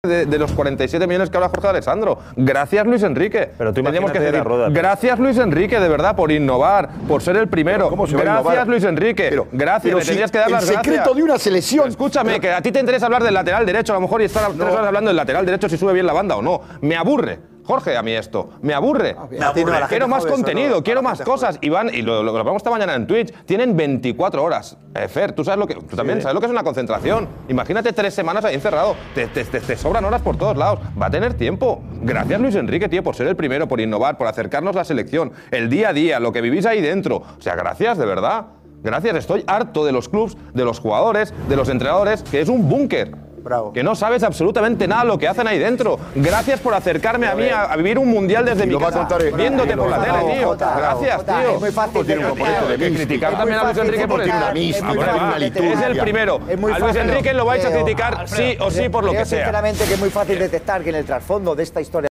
de los 47 millones que habla Jorge Alessandro. Gracias, Luis Enrique. Pero tú teníamos que imagínate la Roda. gracias, Luis Enrique, de verdad, por innovar, por ser el primero. ¿Cómo se va a Gracias, innovar? Luis Enrique. Gracias, me tendrías que dar las gracias. El secreto de una selección. Pero escúchame, que a ti te interesa hablar del lateral derecho, a lo mejor, y estar 3 horas hablando del lateral derecho si sube bien la banda o no. Me aburre. Jorge, a mí esto, me aburre. Quiero más contenido, quiero más cosas. Iván, y lo hablamos esta mañana en Twitch, tienen 24 horas. Fer, tú sabes lo que, tú también sabes lo que es una concentración. Imagínate 3 semanas ahí encerrado. Te sobran horas por todos lados. Va a tener tiempo. Gracias, Luis Enrique, tío, por ser el primero, por innovar, por acercarnos a la selección, el día a día, lo que vivís ahí dentro. O sea, gracias, de verdad. Gracias, estoy harto de los clubs, de los jugadores, de los entrenadores, que es un búnker. Bravo. Que no sabes absolutamente nada de lo que hacen ahí dentro. Gracias por acercarme a mí a vivir un mundial desde mi casa, viéndote por la tele, tío. Gracias, tío. Es muy fácil de criticar también a Luis Enrique por eso. Es el primero. A Luis Enrique lo vais a criticar sí o sí por lo que sea. Sinceramente que es muy fácil detectar que en el trasfondo de esta historia